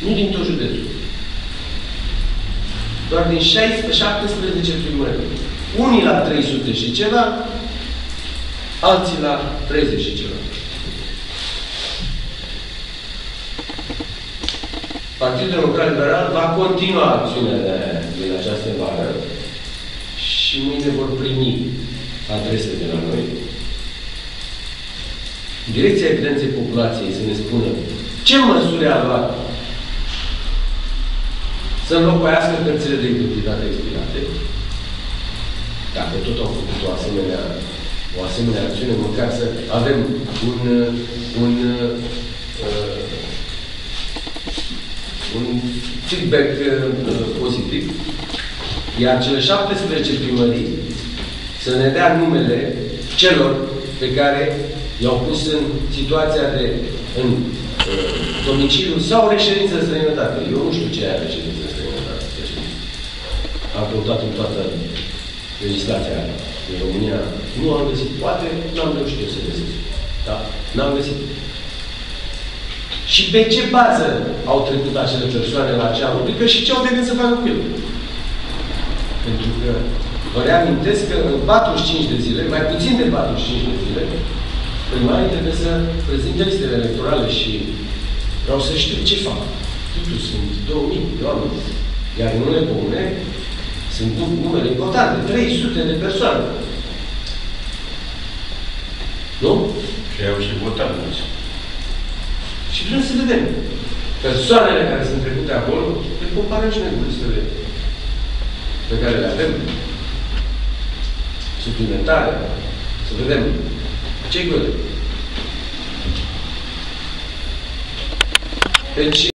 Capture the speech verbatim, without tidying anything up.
Nu din tot județul. Doar din șaptesprezece primării. Unii la trei sute și ceva, alții la treizeci și ceva. Partidul Democrat Liberal va continua acțiunile din această vară și mâine vor primi adrese de la noi. Direcția Evidenței Populației să ne spună ce măsuri a luat să înlocuiască cărțile de identitate expirate. Dacă tot au făcut o asemenea, o asemenea acțiune, măcar să avem un, un, uh, un feedback uh, pozitiv. Iar cele șaptesprezece primării să ne dea numele celor pe care i-au pus în situația de în uh, domiciliu sau reședință în străinătate. Eu nu știu ce are reședință în străinătate. Am căutat în toată legislația din România. Nu am găsit. Poate n-am reușit eu să găsesc. Da? N-am găsit. Și pe ce bază au trecut acele persoane la acea rubrică și ce au de gând să facă cu ele? Pentru că vă reamintesc că în patruzeci și cinci de zile, mai puțin de patruzeci și cinci de zile, primarii trebuie să prezinte listele electorale și vreau să știu ce fac. Totul sunt două mii de oameni. Iar în unele comune sunt numere importante, trei sute de persoane. Nu? Și au și votat mulți. Și vrem să vedem persoanele care sunt trecute acolo, le comparăm și noi cu listele pe care le avem, suplimentare, să vedem ce-i cu ele. Deci,